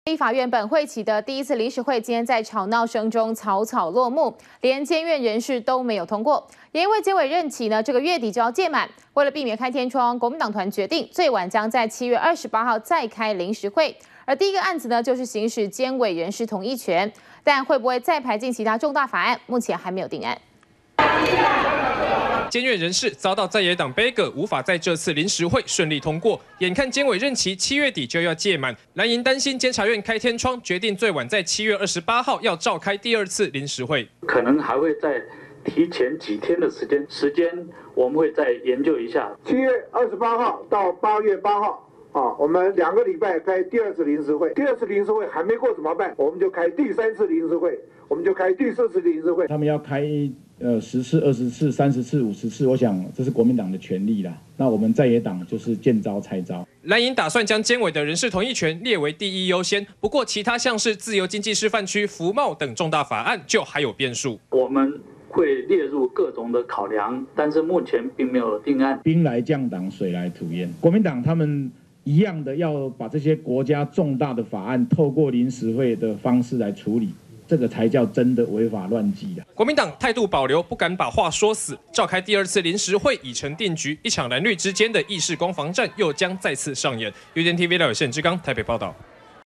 立法院本会期的第一次临时会，今天在吵闹声中草草落幕，连监院人事都没有通过。也因为监委任期呢，这个月底就要届满，为了避免开天窗，国民党团决定最晚将在7月28号再开临时会。而第一个案子呢，就是行使监委人事同意权，但会不会再排进其他重大法案，目前还没有定案。 监院人事遭到在野党杯葛，无法在这次临时会顺利通过。眼看监委任期7月底就要届满，蓝营担心监察院开天窗，决定最晚在7月28号要召开第二次临时会， 可能还会再提前几天的时间我们会再研究一下。 7月28号到8月8号。我们2个礼拜开第二次临时会，第二次临时会还没过怎么办？我们就开第3次临时会，我们就开第4次临时会。 他们要开10次、20次、30次、50次，我想这是国民党的权利啦。那我们在野党就是见招拆招。 蓝营打算将监委的人事同意权列为第一优先，不过其他像是自由经济示范区、服贸等重大法案就还有变数。 我们会列入各种的考量，但是目前并没有定案。 兵来将挡，水来土掩。国民党他们一样的要把这些国家重大的法案透过临时会的方式来处理，这个才叫真的违法乱纪啊！ 国民党态度保留，不敢把话说死，召开第二次临时会已成定局，一场蓝绿之间的意识攻防战又将再次上演。UDN TV 廖有宪、志刚台北报道。